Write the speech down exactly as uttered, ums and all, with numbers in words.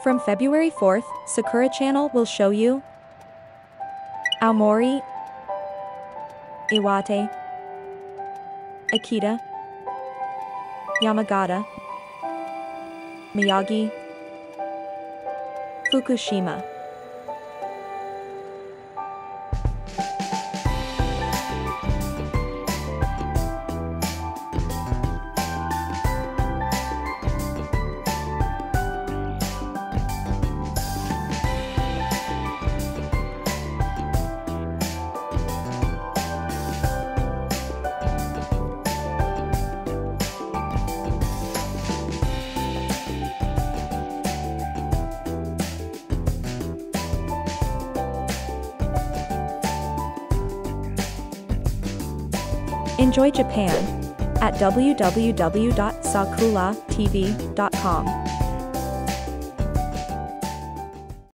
From February fourth, Sakura channel will show you Aomori, Iwate, Akita, Yamagata, Miyagi, Fukushima. Enjoy Japan at w w w dot sakura t v dot com.